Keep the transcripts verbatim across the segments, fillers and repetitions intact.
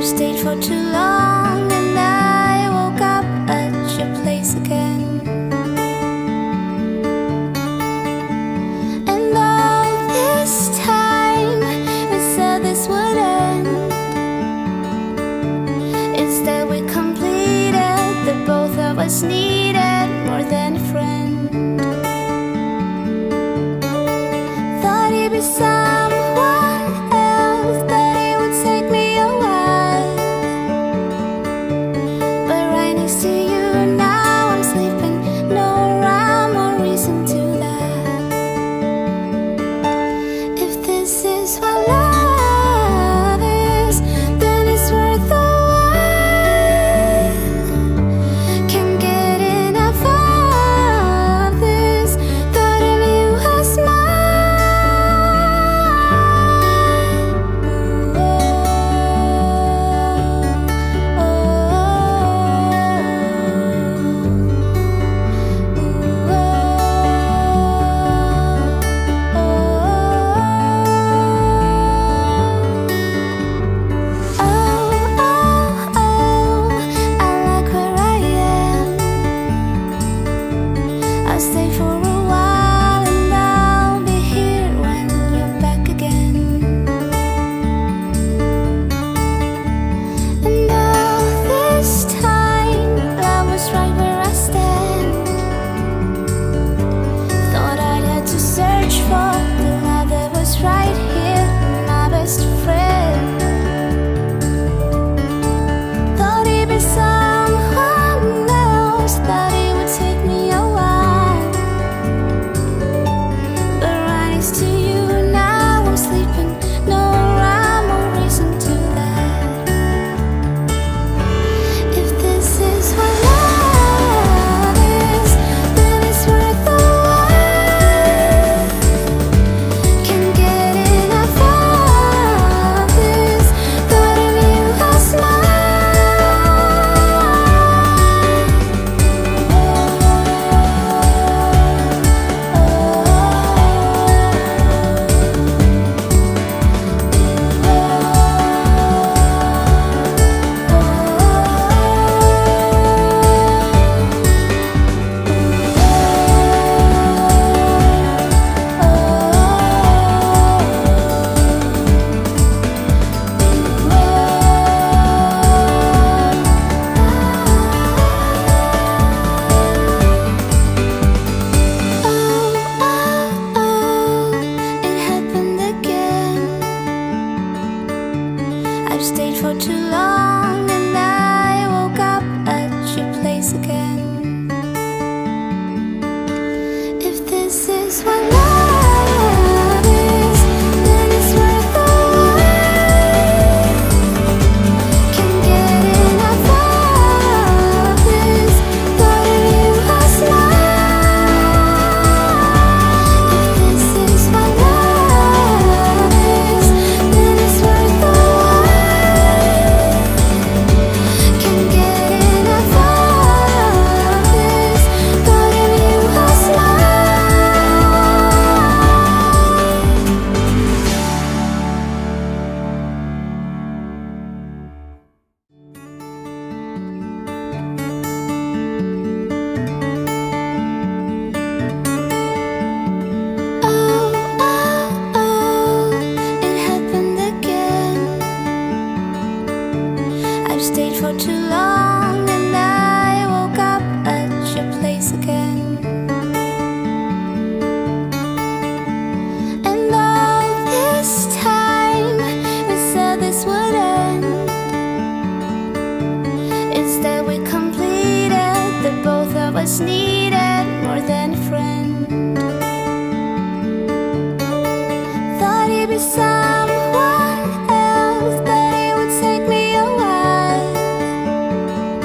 stayed for too long, and I woke up at your place again. And all this time we said this would end. Instead we completed that both of us needed more than a friend. Thought he'd be someone else, that it would take me a while. But right next to you now I'm sleeping, no rhyme or reason to that. If this is what love is, then it's worth the while. Can't get enough of this, thought of you as I'll stay for a while, and I'll be here when you're back again. And all this time, love was right where I stand. Thought I'd had to search for the love that was right here, my best friend. Thought he'd be someone else, that it would take me a while. But right next to you now I'm sleeping, no rhyme or reason to that. If this is what love is, then it's worth the while. Can't get enough of this, thought of you as I've stayed for too long, and I woke up at your place again. If this is what love is, then it's worth the while. Can't get enough of this, thought of you as mine. If this is what love is, then it's worth the while. Can't get enough of this, thought of you as mine. Oh, oh, oh, it happened again. I've stayed for too long, and I woke up at your place again. And all this time we said this would end. Instead we completed that both of us needed more than a friend. Thought he'd be someone else, that it would take me a while.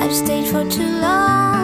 I've stayed for too long.